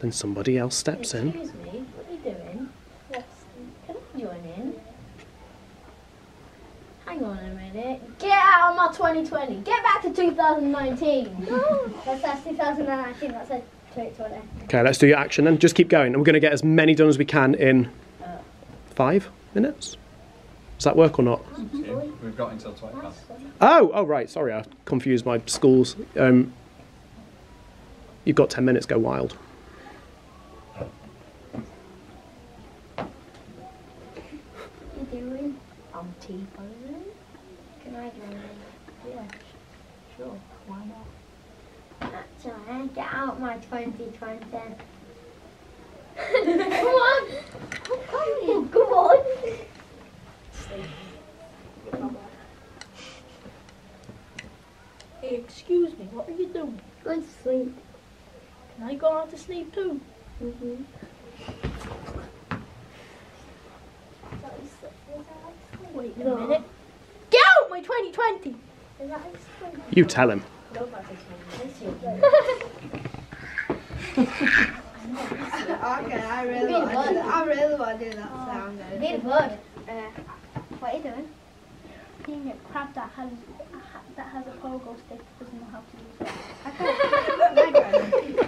then somebody else steps in. Excuse me, what are you doing? Can I join in? Hang on a minute. Get out of my 2020. Get back to 2019. No, that's 2019. That's 2020. Okay, let's do your action then. Just keep going. And we're going to get as many done as we can in 5 minutes. Does that work or not? We've got until 20 past. Oh, right. Sorry, I confused my schools. You've got 10 minutes. Go wild. What are you doing? I'm T-posing. Can I join in? Yeah, sure. Why not? Actually, get out my 2020. Come on. Come on. Hey, excuse me, what are you doing? Go to sleep. Can I go out to sleep too? Mm-hmm. Wait a No. minute. Get out my 2020! You tell him. Okay, I really want to do that sound. Be the bird. What are you doing? Being a crab that has a pogo stick doesn't know how to use it. I can't.